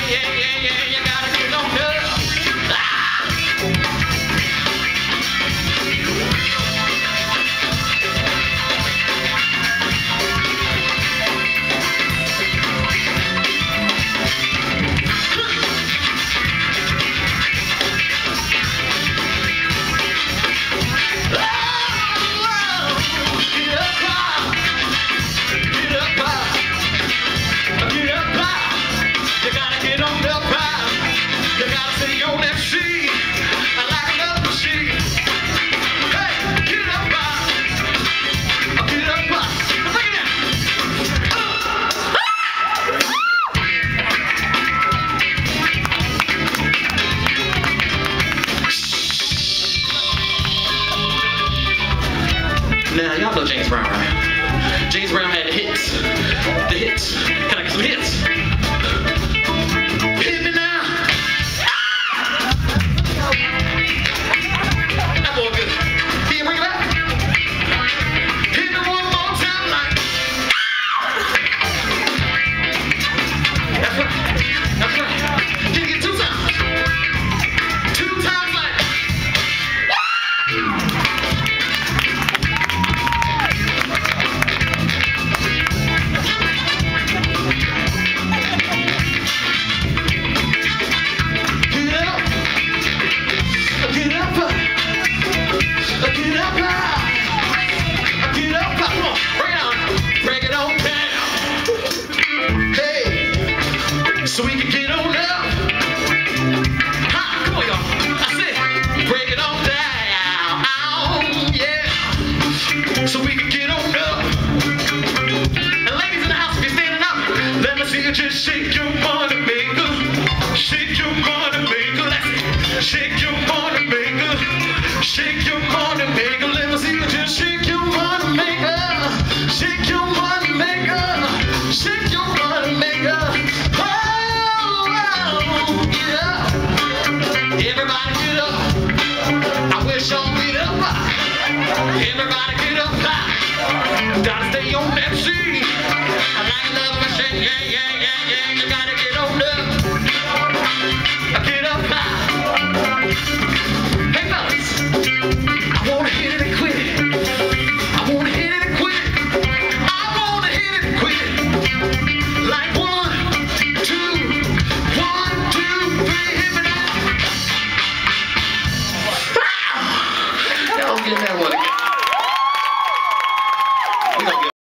you gotta get on up. Now, y'all know James Brown, right? James Brown had the hits. The hits. Can I get some hits? Hit me now. That boy good. Can you bring it back? Hit me one more time, like. That's right. That's right. Can you get 2 times? 2 times, like. So we can get on up.